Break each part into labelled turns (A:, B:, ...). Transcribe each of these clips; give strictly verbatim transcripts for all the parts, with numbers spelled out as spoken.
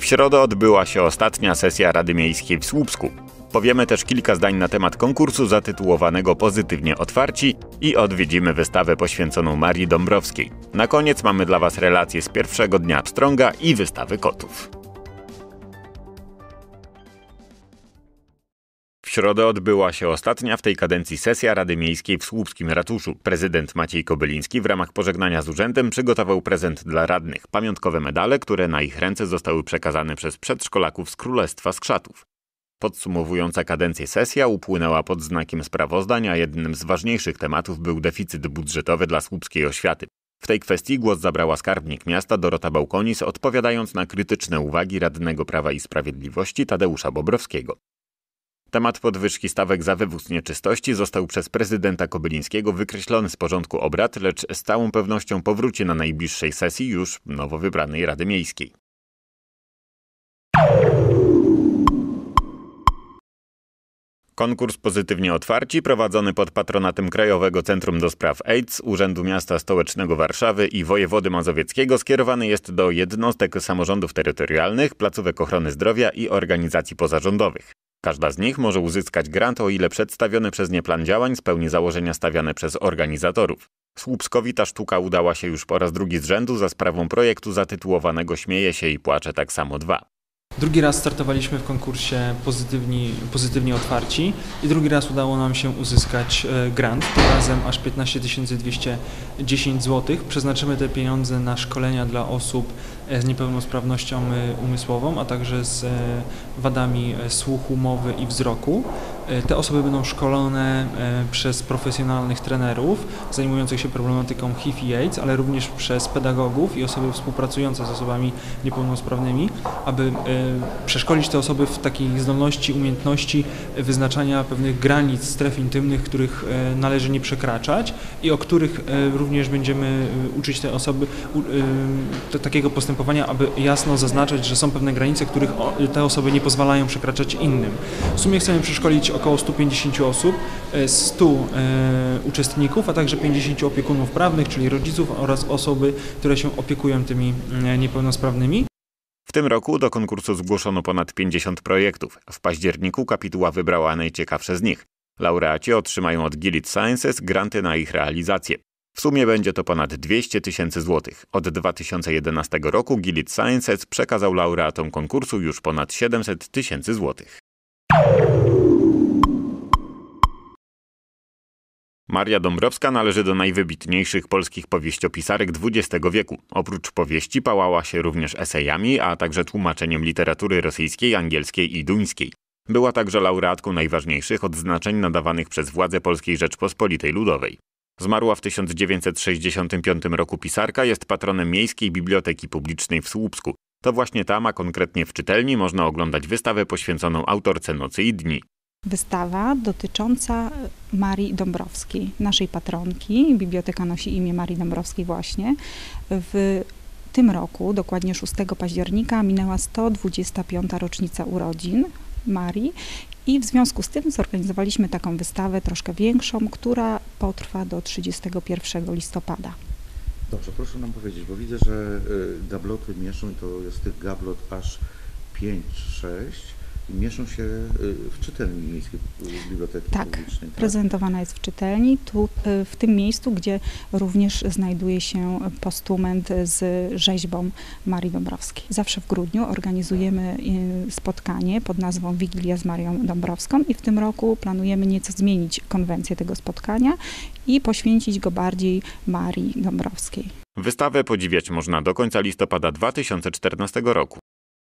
A: środę odbyła się ostatnia sesja Rady Miejskiej w Słupsku. Powiemy też kilka zdań na temat konkursu zatytułowanego Pozytywnie Otwarci i odwiedzimy wystawę poświęconą Marii Dąbrowskiej. Na koniec mamy dla Was relacje z pierwszego dnia pstrąga i wystawy kotów. W środę odbyła się ostatnia w tej kadencji sesja Rady Miejskiej w Słupskim Ratuszu. Prezydent Maciej Kobyliński w ramach pożegnania z urzędem przygotował prezent dla radnych. Pamiątkowe medale, które na ich ręce zostały przekazane przez przedszkolaków z Królestwa Skrzatów. Podsumowująca kadencję sesja upłynęła pod znakiem sprawozdań, a jednym z ważniejszych tematów był deficyt budżetowy dla słupskiej oświaty. W tej kwestii głos zabrała skarbnik miasta Dorota Bałkonis, odpowiadając na krytyczne uwagi radnego Prawa i Sprawiedliwości Tadeusza Bobrowskiego. Temat podwyżki stawek za wywóz nieczystości został przez prezydenta Kobylińskiego wykreślony z porządku obrad, lecz z całą pewnością powróci na najbliższej sesji już nowo wybranej Rady Miejskiej. Konkurs Pozytywnie Otwarci, prowadzony pod patronatem Krajowego Centrum do Spraw AIDS, Urzędu Miasta Stołecznego Warszawy i Wojewody Mazowieckiego, skierowany jest do jednostek samorządów terytorialnych, placówek ochrony zdrowia i organizacji pozarządowych. Każda z nich może uzyskać grant, o ile przedstawiony przez nie plan działań spełni założenia stawiane przez organizatorów. Słupskowi ta sztuka udała się już po raz drugi z rzędu za sprawą projektu zatytułowanego Śmieje się i płacze tak samo dwa.
B: Drugi raz startowaliśmy w konkursie Pozytywni, Pozytywnie Otwarci i drugi raz udało nam się uzyskać grant, tym razem aż piętnaście tysięcy dwieście dziesięć złotych. Przeznaczymy te pieniądze na szkolenia dla osób z niepełnosprawnością umysłową, a także z wadami słuchu, mowy i wzroku. Te osoby będą szkolone przez profesjonalnych trenerów zajmujących się problematyką H I V i AIDS, ale również przez pedagogów i osoby współpracujące z osobami niepełnosprawnymi, aby przeszkolić te osoby w takiej zdolności, umiejętności wyznaczania pewnych granic, stref intymnych, których należy nie przekraczać i o których również będziemy uczyć te osoby do takiego postępowania, aby jasno zaznaczać, że są pewne granice, których te osoby nie pozwalają przekraczać innym. W sumie chcemy przeszkolić około stu pięćdziesięciu osób, stu uczestników, a także pięćdziesięciu opiekunów prawnych, czyli rodziców oraz osoby, które się opiekują tymi niepełnosprawnymi.
A: W tym roku do konkursu zgłoszono ponad pięćdziesiąt projektów. W październiku kapituła wybrała najciekawsze z nich. Laureaci otrzymają od Gilead Sciences granty na ich realizację. W sumie będzie to ponad dwieście tysięcy złotych. Od dwa tysiące jedenastego roku Gilead Sciences przekazał laureatom konkursu już ponad siedemset tysięcy złotych. Maria Dąbrowska należy do najwybitniejszych polskich powieściopisarek dwudziestego wieku. Oprócz powieści pałała się również esejami, a także tłumaczeniem literatury rosyjskiej, angielskiej i duńskiej. Była także laureatką najważniejszych odznaczeń nadawanych przez władze Polskiej Rzeczpospolitej Ludowej. Zmarła w tysiąc dziewięćset sześćdziesiątym piątym roku pisarka jest patronem Miejskiej Biblioteki Publicznej w Słupsku. To właśnie tam, a konkretnie w czytelni, można oglądać wystawę poświęconą autorce Nocy i dni.
C: Wystawa dotycząca Marii Dąbrowskiej, naszej patronki. Biblioteka nosi imię Marii Dąbrowskiej właśnie. W tym roku, dokładnie szóstego października, minęła sto dwudziesta piąta rocznica urodzin Marii i w związku z tym zorganizowaliśmy taką wystawę troszkę większą, która potrwa do trzydziestego pierwszego listopada.
D: Dobrze, proszę nam powiedzieć, bo widzę, że gabloty mieszczą, to jest tych gablot aż pięć, sześć. Mieszczą się w czytelni Miejskiej Biblioteki
C: tak,
D: Publicznej. Tak,
C: prezentowana jest w czytelni, tu w tym miejscu, gdzie również znajduje się postument z rzeźbą Marii Dąbrowskiej. Zawsze w grudniu organizujemy spotkanie pod nazwą Wigilia z Marią Dąbrowską i w tym roku planujemy nieco zmienić konwencję tego spotkania i poświęcić go bardziej Marii Dąbrowskiej.
A: Wystawę podziwiać można do końca listopada dwa tysiące czternastego roku.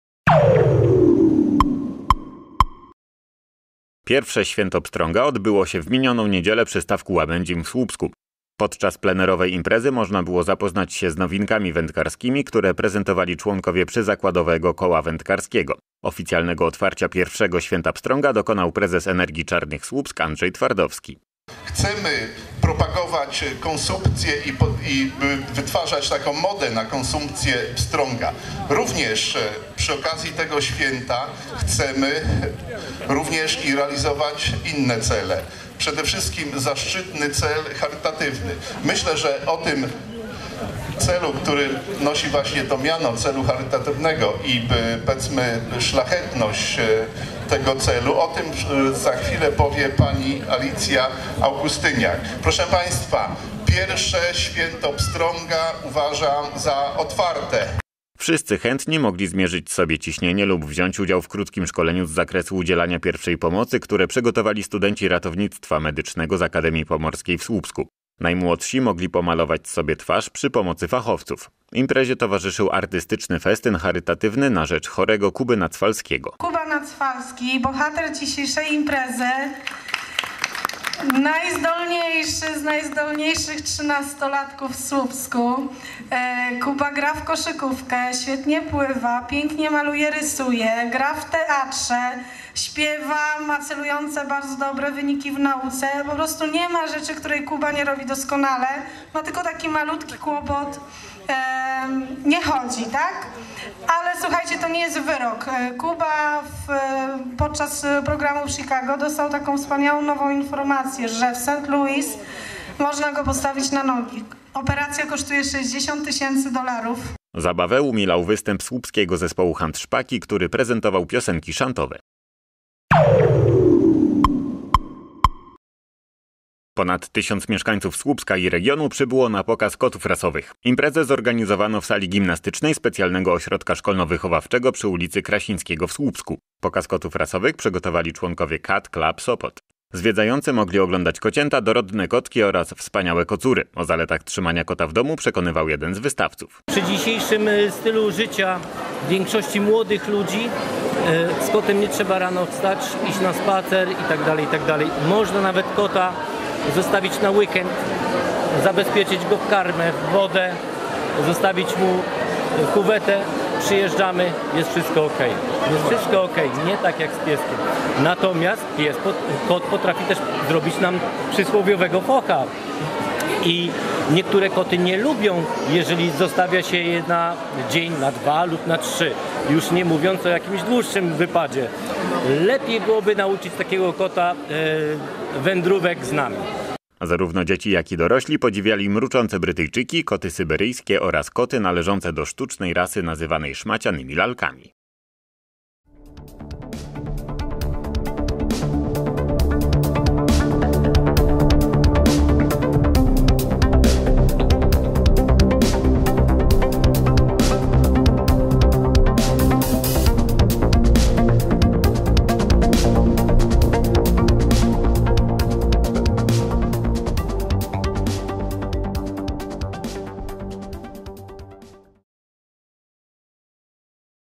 A: Pierwsze święto pstrąga odbyło się w minioną niedzielę przy stawku Łabędzim w Słupsku. Podczas plenerowej imprezy można było zapoznać się z nowinkami wędkarskimi, które prezentowali członkowie przyzakładowego koła wędkarskiego. Oficjalnego otwarcia pierwszego święta pstrąga dokonał prezes Energii Czarnych Słupsk Andrzej Twardowski.
E: Chcemy propagować konsumpcję i, po, i wytwarzać taką modę na konsumpcję pstrąga. Również przy okazji tego święta chcemy również i realizować inne cele. Przede wszystkim zaszczytny cel charytatywny. Myślę, że o tym celu, który nosi właśnie to miano, celu charytatywnego i powiedzmy szlachetność tego celu. O tym za chwilę powie pani Alicja Augustyniak. Proszę Państwa, pierwsze święto Pstrąga uważam za otwarte.
A: Wszyscy chętni mogli zmierzyć sobie ciśnienie lub wziąć udział w krótkim szkoleniu z zakresu udzielania pierwszej pomocy, które przygotowali studenci ratownictwa medycznego z Akademii Pomorskiej w Słupsku. Najmłodsi mogli pomalować sobie twarz przy pomocy fachowców. Imprezie towarzyszył artystyczny festyn charytatywny na rzecz chorego Kuby Nacwalskiego.
F: Kuba Nacwalski, bohater dzisiejszej imprezy, najzdolniejszy z najzdolniejszych trzynastolatków w Słupsku. Kuba gra w koszykówkę, świetnie pływa, pięknie maluje, rysuje, gra w teatrze, śpiewa, ma celujące bardzo dobre wyniki w nauce. Po prostu nie ma rzeczy, której Kuba nie robi doskonale. Ma tylko taki malutki kłopot. Nie chodzi, tak? Ale słuchajcie, to nie jest wyrok. Kuba w, podczas programu w Chicago dostał taką wspaniałą nową informację, że w Saint Louis można go postawić na nogi. Operacja kosztuje sześćdziesiąt tysięcy dolarów.
A: Zabawę umilał występ słupskiego zespołu Handszpaki, który prezentował piosenki szantowe. Ponad tysiąc mieszkańców Słupska i regionu przybyło na pokaz kotów rasowych. Imprezę zorganizowano w sali gimnastycznej specjalnego ośrodka szkolno-wychowawczego przy ulicy Krasińskiego w Słupsku. Pokaz kotów rasowych przygotowali członkowie Cat Club Sopot. Zwiedzający mogli oglądać kocięta, dorodne kotki oraz wspaniałe kocury. O zaletach trzymania kota w domu przekonywał jeden z wystawców.
G: Przy dzisiejszym stylu życia większości młodych ludzi z kotem nie trzeba rano wstać, iść na spacer i tak dalej, i tak dalej. Można nawet kota zostawić na weekend, zabezpieczyć go w karmę, w wodę, zostawić mu kuwetę, przyjeżdżamy, jest wszystko ok. Jest wszystko ok, nie tak jak z pieskiem. Natomiast pies, kot potrafi też zrobić nam przysłowiowego focha. I niektóre koty nie lubią, jeżeli zostawia się je na dzień, na dwa lub na trzy. Już nie mówiąc o jakimś dłuższym wypadzie. Lepiej byłoby nauczyć takiego kota e, wędrówek z nami.
A: Zarówno dzieci, jak i dorośli podziwiali mruczące Brytyjczyki, koty syberyjskie oraz koty należące do sztucznej rasy nazywanej szmacianymi lalkami.